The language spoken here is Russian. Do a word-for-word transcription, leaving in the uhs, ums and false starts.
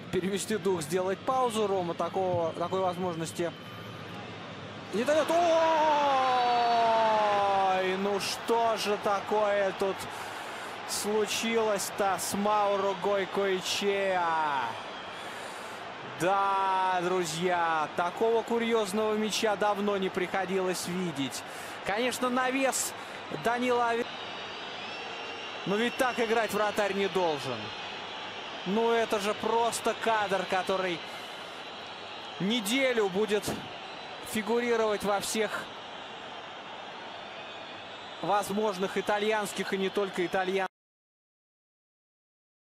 перевести дух, сделать паузу. Рома такого, такой возможности не дает. Ой, ну что же такое тут случилось-то с Мауро Гойкоэчеа? Да, друзья, такого курьезного мяча давно не приходилось видеть. Конечно, навес Данила, но ведь так играть вратарь не должен. Ну это же просто кадр, который неделю будет фигурировать во всех возможных итальянских и не только итальянских